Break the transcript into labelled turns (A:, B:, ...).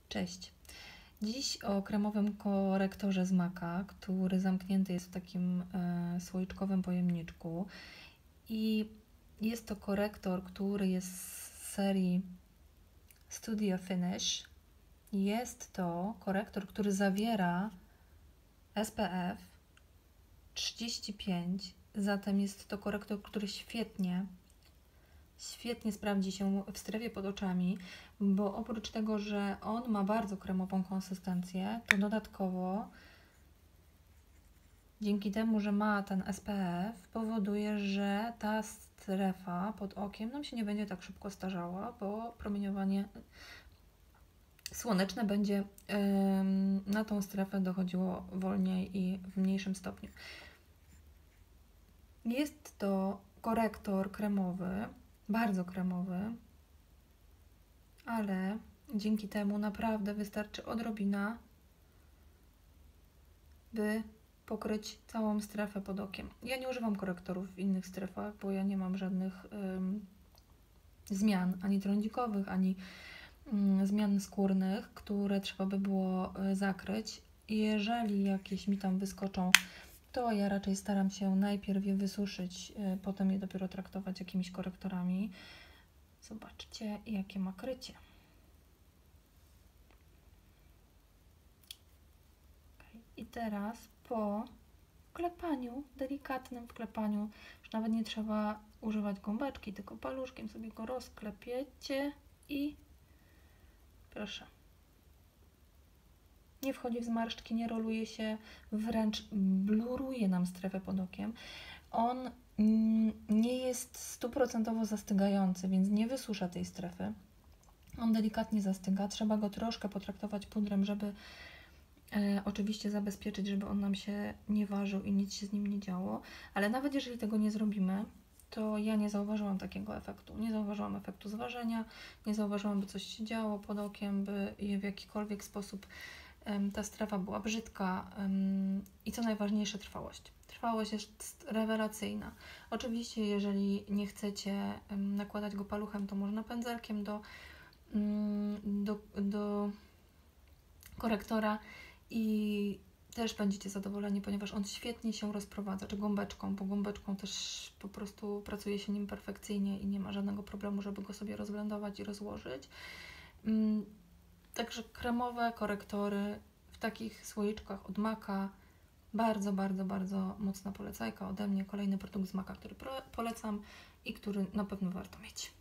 A: Cześć. Dziś o kremowym korektorze z Maka, który zamknięty jest w takim słoiczkowym pojemniczku. I jest to korektor, który jest z serii Studio Finish. Jest to korektor, który zawiera SPF 35, zatem jest to korektor, który świetnie sprawdzi się w strefie pod oczami, bo oprócz tego, że on ma bardzo kremową konsystencję, to dodatkowo dzięki temu, że ma ten SPF, powoduje, że ta strefa pod okiem nam się nie będzie tak szybko starzała, bo promieniowanie słoneczne będzie na tą strefę dochodziło wolniej i w mniejszym stopniu. Jest to korektor kremowy, bardzo kremowy, ale dzięki temu naprawdę wystarczy odrobina, by pokryć całą strefę pod okiem. Ja nie używam korektorów w innych strefach, bo ja nie mam żadnych zmian, ani trądzikowych, ani zmian skórnych, które trzeba by było zakryć. Jeżeli jakieś mi tam wyskoczą, to ja raczej staram się najpierw je wysuszyć, potem je dopiero traktować jakimiś korektorami. Zobaczcie, jakie ma krycie. I teraz po wklepaniu, delikatnym wklepaniu, już nawet nie trzeba używać gąbeczki, tylko paluszkiem sobie go rozklepiecie i proszę. Nie wchodzi w zmarszczki, nie roluje się, wręcz bluruje nam strefę pod okiem. On nie jest 100% zastygający, więc nie wysusza tej strefy. On delikatnie zastyga. Trzeba go troszkę potraktować pudrem, żeby oczywiście zabezpieczyć, żeby on nam się nie ważył i nic się z nim nie działo. Ale nawet jeżeli tego nie zrobimy, to ja nie zauważyłam takiego efektu. Nie zauważyłam efektu zważenia, nie zauważyłam, by coś się działo pod okiem, by w jakikolwiek sposób ta strefa była brzydka i co najważniejsze, trwałość. Trwałość jest rewelacyjna. Oczywiście, jeżeli nie chcecie nakładać go paluchem, to można pędzelkiem do korektora i też będziecie zadowoleni, ponieważ on świetnie się rozprowadza, czy gąbeczką, bo gąbeczką też po prostu pracuje się nim perfekcyjnie i nie ma żadnego problemu, żeby go sobie rozblendować i rozłożyć. Także kremowe korektory w takich słoiczkach od Maka, bardzo, bardzo, bardzo mocna polecajka ode mnie. Kolejny produkt z Maka, który polecam i który na pewno warto mieć.